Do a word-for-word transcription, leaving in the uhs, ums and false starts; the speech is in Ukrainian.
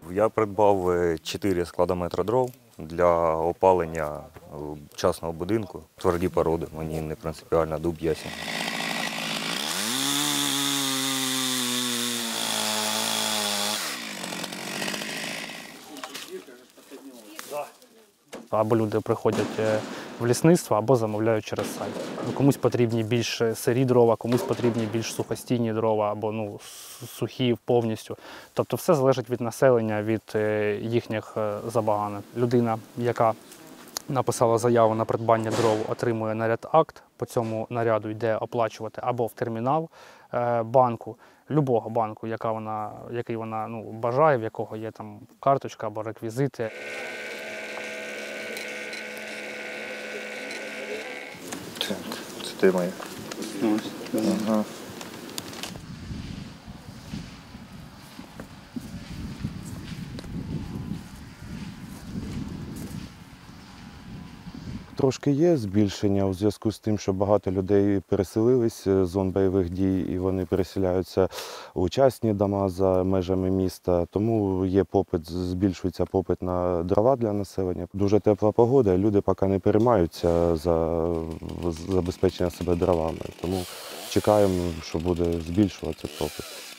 Я придбав чотири складометри дров для опалення частного будинку. Тверді породи, мені не принципіально дуб, ясень. Або люди приходять в лісництво, або замовляють через сайт. Комусь потрібні більш сирі дрова, комусь потрібні більш сухостійні дрова, або ну, сухі повністю. Тобто все залежить від населення, від їхніх забаганок. Людина, яка написала заяву на придбання дров, отримує наряд-акт, по цьому наряду йде оплачувати або в термінал банку, любого банку, яка вона, який вона ну, бажає, в якого є там карточка або реквізити. Так, це ти моя. Ага. Трошки є збільшення у зв'язку з тим, що багато людей переселились з зон бойових дій і вони переселяються у частні дома за межами міста. Тому є попит, збільшується попит на дрова для населення. Дуже тепла погода, люди поки не переймаються за забезпечення себе дровами. Тому чекаємо, що буде збільшуватися попит.